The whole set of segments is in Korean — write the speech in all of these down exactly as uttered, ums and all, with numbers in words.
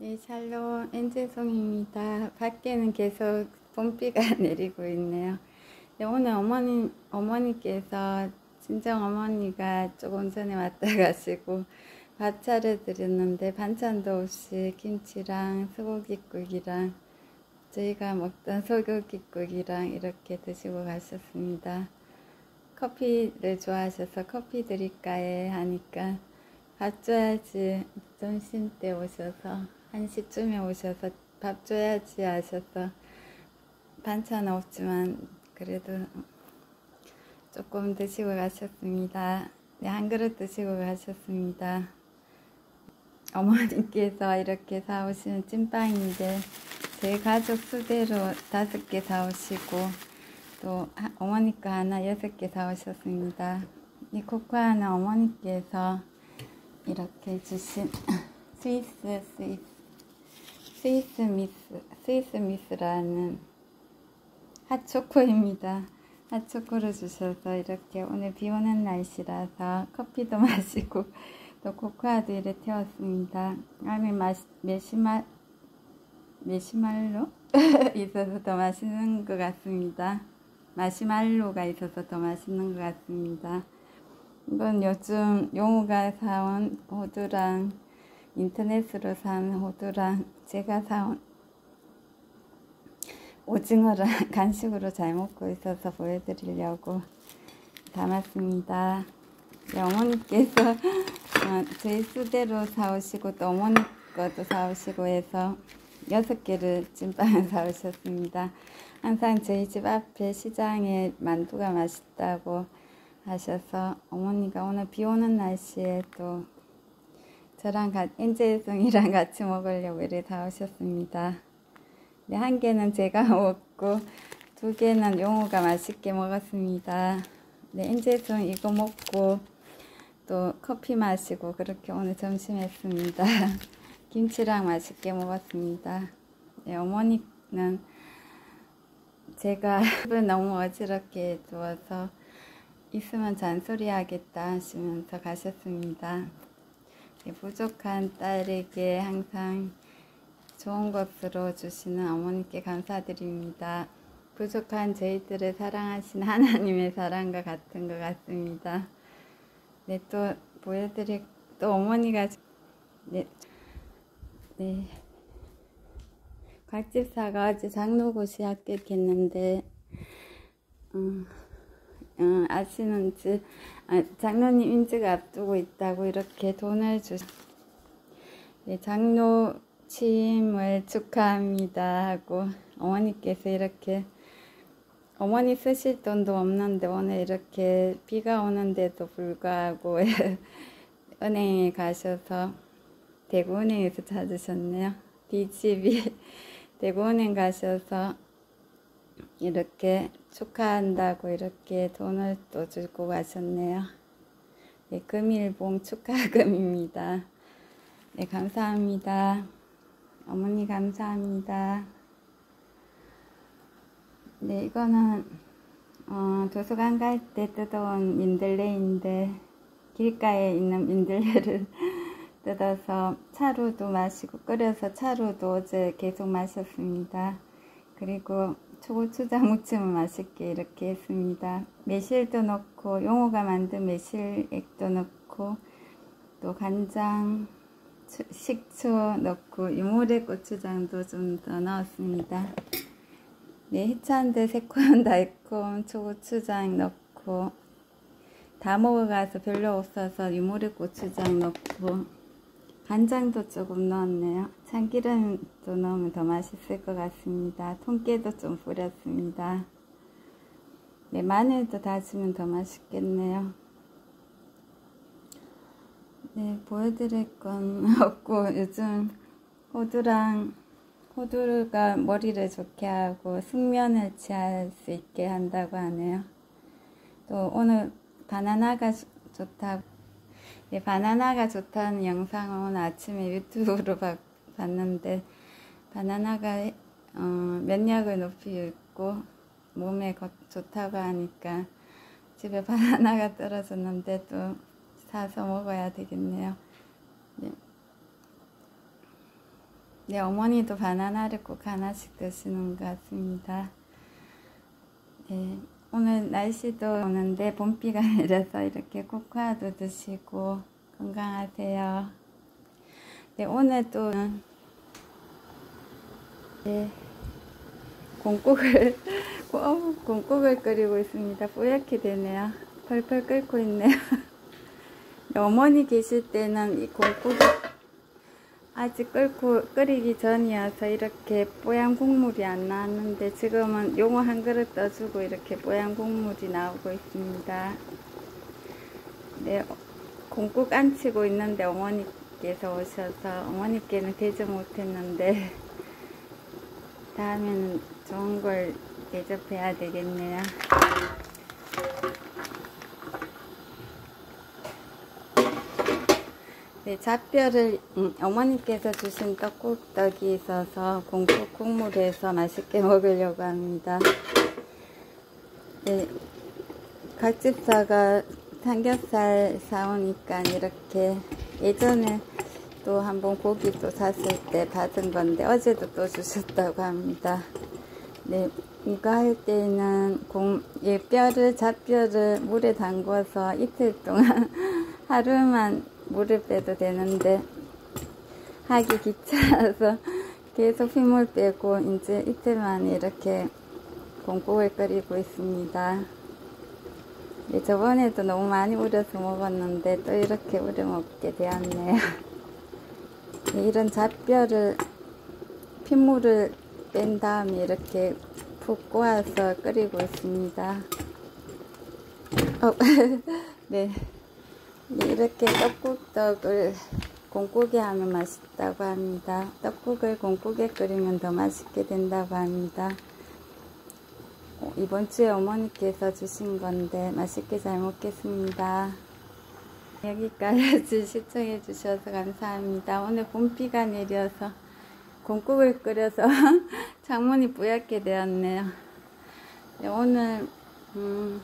네, 샬롬 엔재송입니다. 밖에는 계속 봄비가 내리고 있네요. 네, 오늘 어머니, 어머니께서 친정 어머니가 조금 전에 왔다 가시고 밥 차려드렸는데 반찬도 없이 김치랑 소고기국이랑 저희가 먹던 소고기국이랑 이렇게 드시고 가셨습니다. 커피를 좋아하셔서 커피 드릴까에 하니까 밥 줘야지, 점심때 오셔서 한 시쯤에 오셔서 밥 줘야지 하셔서 반찬 없지만 그래도 조금 드시고 가셨습니다. 네, 한 그릇 드시고 가셨습니다. 어머니께서 이렇게 사오시는 찐빵인데 제 가족 수대로 다섯 개 사오시고 또 어머니 거 하나 여섯 개 사오셨습니다. 이 코코아는 어머니께서 이렇게 주신 스위스 스위스 스위스 미스 스위스 미스라는 핫초코입니다. 핫초코를 주셔서 이렇게 오늘 비 오는 날씨라서 커피도 마시고 또 코코아도 이렇게 태웠습니다. 안에 마시, 메시마 메시말로 있어서 더 맛있는 것 같습니다. 마시말로가 있어서 더 맛있는 것 같습니다. 이건 요즘 용우가 사온 호두랑 인터넷으로 산 호두랑 제가 사온 오징어랑 간식으로 잘 먹고 있어서 보여드리려고 담았습니다. 네, 어머니께서 저희 수대로 사오시고 또 어머니 것도 사오시고 해서 여섯 개를 찐빵을 사오셨습니다. 항상 저희 집 앞에 시장에 만두가 맛있다고 하셔서 어머니가 오늘 비 오는 날씨에 또 저랑 엔젤송이랑 같이 먹으려고 이렇게 사오셨습니다. 네, 한 개는 제가 먹고 두 개는 용우가 맛있게 먹었습니다. 네, 엔젤송 이거 먹고 또 커피 마시고 그렇게 오늘 점심 했습니다. 김치랑 맛있게 먹었습니다. 네, 어머니는 제가 집을 너무 어지럽게 두어서 있으면 잔소리 하겠다 하시면서 가셨습니다. 네, 부족한 딸에게 항상 좋은 것으로 주시는 어머니께 감사드립니다. 부족한 저희들을 사랑하신 하나님의 사랑과 같은 것 같습니다. 네, 또 보여드릴, 또 어머니가, 네, 네. 곽집사가 어제 장로고시 합격했는데, 음, 어, 아시는지, 아, 장로님 인지가 앞두고 있다고 이렇게 돈을 주, 네, 장로 취임을 축하합니다 하고 어머니께서 이렇게 어머니 쓰실 돈도 없는데 오늘 이렇게 비가 오는데도 불구하고 은행에 가셔서 대구은행에서 찾으셨네요. 디지비 대구은행 가셔서 이렇게 축하한다고 이렇게 돈을 또 주고 가셨네요. 네, 금일봉 축하금입니다. 네, 감사합니다. 어머니 감사합니다. 네, 이거는 어, 도서관 갈 때 뜯어온 민들레인데 길가에 있는 민들레를 뜯어서 차로도 마시고 끓여서 차로도 어제 계속 마셨습니다. 그리고 초고추장 무침을 맛있게 이렇게 했습니다. 매실도 넣고 용우가 만든 매실액도 넣고 또 간장, 식초 넣고 유모레 고추장도 좀 더 넣었습니다. 네, 해찬데 새콤 달콤 초고추장 넣고 다 먹어가서 별로 없어서 유모레 고추장 넣고 간장도 조금 넣었네요. 참기름도 넣으면 더 맛있을 것 같습니다. 통깨도 좀 뿌렸습니다. 네, 마늘도 다지면 더 맛있겠네요. 네, 보여드릴 건 없고 요즘 호두랑 호두가 머리를 좋게 하고 숙면을 취할 수 있게 한다고 하네요. 또 오늘 바나나가 좋다고 네, 바나나가 좋다는 영상을 오늘 아침에 유튜브로 봐, 봤는데 바나나가 어, 면역을 높이 있고 몸에 좋다고 하니까 집에 바나나가 떨어졌는데 또 사서 먹어야 되겠네요. 네. 네, 어머니도 바나나를 꼭 하나씩 드시는 것 같습니다. 네, 오늘 날씨도 오는데 봄비가 내려서 이렇게 코코아도 드시고 건강하세요. 네, 오늘도 네, 콩국을 콩국을 끓이고 있습니다. 뽀얗게 되네요. 펄펄 끓고 있네요. 어머니 계실 때는 이 콩국이 아직 끓고 끓이기 전이어서 이렇게 뽀얀 국물이 안 나왔는데 지금은 용어 한 그릇 떠주고 이렇게 뽀얀 국물이 나오고 있습니다. 네, 콩국 안 치고 있는데 어머니께서 오셔서 어머니께는 대접 못했는데 다음에는 좋은 걸 대접해야 되겠네요. 네, 잣뼈를 음, 어머니께서 주신 떡국떡이 있어서 콩국 국물에서 맛있게 먹으려고 합니다. 네, 각집사가 삼겹살 사오니까 이렇게 예전에 또 한번 고기 또 샀을 때 받은 건데 어제도 또 주셨다고 합니다. 네, 이거 할 때는 공, 예, 뼈를, 잣뼈를 물에 담궈서 이틀 동안 하루만 물을 빼도 되는데 하기 귀찮아서 계속 핏물 빼고 이제 이틀 만에 이렇게 콩국을 끓이고 있습니다. 네, 저번에도 너무 많이 우려서 먹었는데 또 이렇게 우려 먹게 되었네요. 네, 이런 잣뼈를 핏물을 뺀 다음에 이렇게 푹 꼬아서 끓이고 있습니다. 어, 네. 이렇게 떡국떡을 콩국에 하면 맛있다고 합니다. 떡국을 콩국에 끓이면 더 맛있게 된다고 합니다. 이번 주에 어머니께서 주신 건데 맛있게 잘 먹겠습니다. 여기까지 시청해 주셔서 감사합니다. 오늘 봄비가 내려서 콩국을 끓여서 창문이 뿌옇게 되었네요. 네, 오늘 음,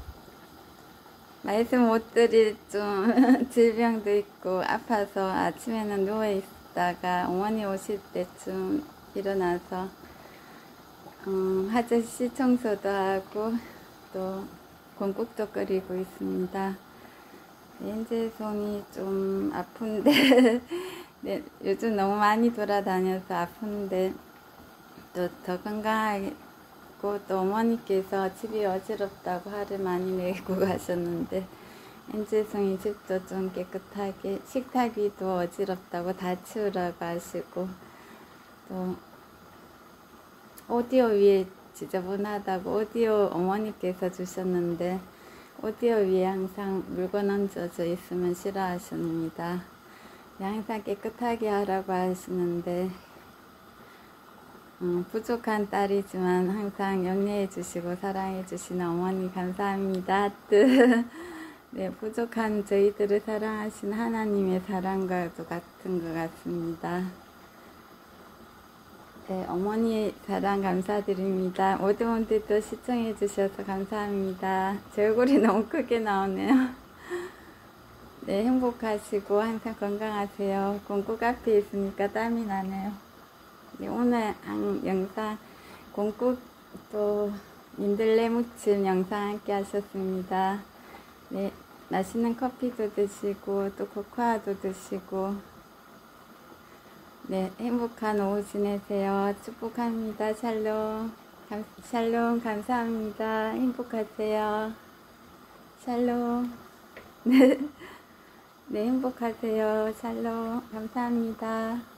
말씀 못 드릴 좀 질병도 있고 아파서 아침에는 누워 있다가 어머니 오실 때쯤 일어나서 음, 화장실 청소도 하고 또 콩국도 끓이고 있습니다. 현재 손이 좀 아픈데 네, 요즘 너무 많이 돌아다녀서 아픈데 또 더 건강하게 또 어머니께서 집이 어지럽다고 화를 많이 내고 가셨는데 현재성이 집도 좀 깨끗하게 식탁 위도 어지럽다고 다 치우라고 하시고 또 오디오 위에 지저분하다고 오디오 어머니께서 주셨는데 오디오 위에 항상 물건 얹어져 있으면 싫어하십니다. 항상 깨끗하게 하라고 하시는데 음, 부족한 딸이지만 항상 영리해 주시고 사랑해 주시는 어머니 감사합니다. 네, 부족한 저희들을 사랑하신 하나님의 사랑과도 같은 것 같습니다. 네, 어머니 사랑 감사드립니다. 모든 분들도 시청해 주셔서 감사합니다. 제 얼굴이 너무 크게 나오네요. 네, 행복하시고 항상 건강하세요. 콩국 앞에 있으니까 땀이 나네요. 네, 오늘 한 영상 콩국 또 민들레 무침 영상 함께 하셨습니다. 네, 맛있는 커피도 드시고 또 코코아도 드시고 네, 행복한 오후 지내세요. 축복합니다. 샬롬. 감, 샬롬 감사합니다. 행복하세요. 샬롬. 네, 네 행복하세요. 샬롬 감사합니다.